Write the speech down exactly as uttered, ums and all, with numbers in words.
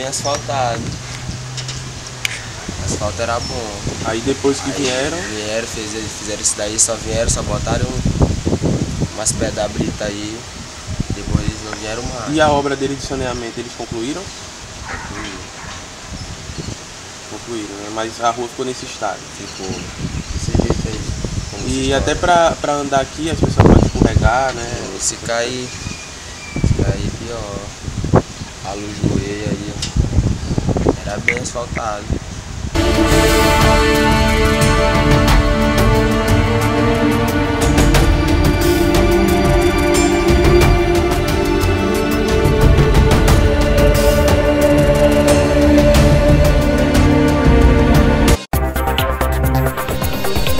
asfaltado. O asfalto era bom. Aí depois que Aí vieram... Vieram, fez, fizeram isso daí, só vieram, só botaram umas pedras da brita aí. Depois eles não vieram mais. E a obra deles de saneamento, eles concluíram? Concluíram. Concluíram, né? Mas a rua ficou nesse estado. Ficou desse jeito aí. Como E se até fala. pra, pra andar aqui as pessoas podem escorregar, né? E se cair, se cair pior. A luz joelho aí, ó. Era bem asfaltado.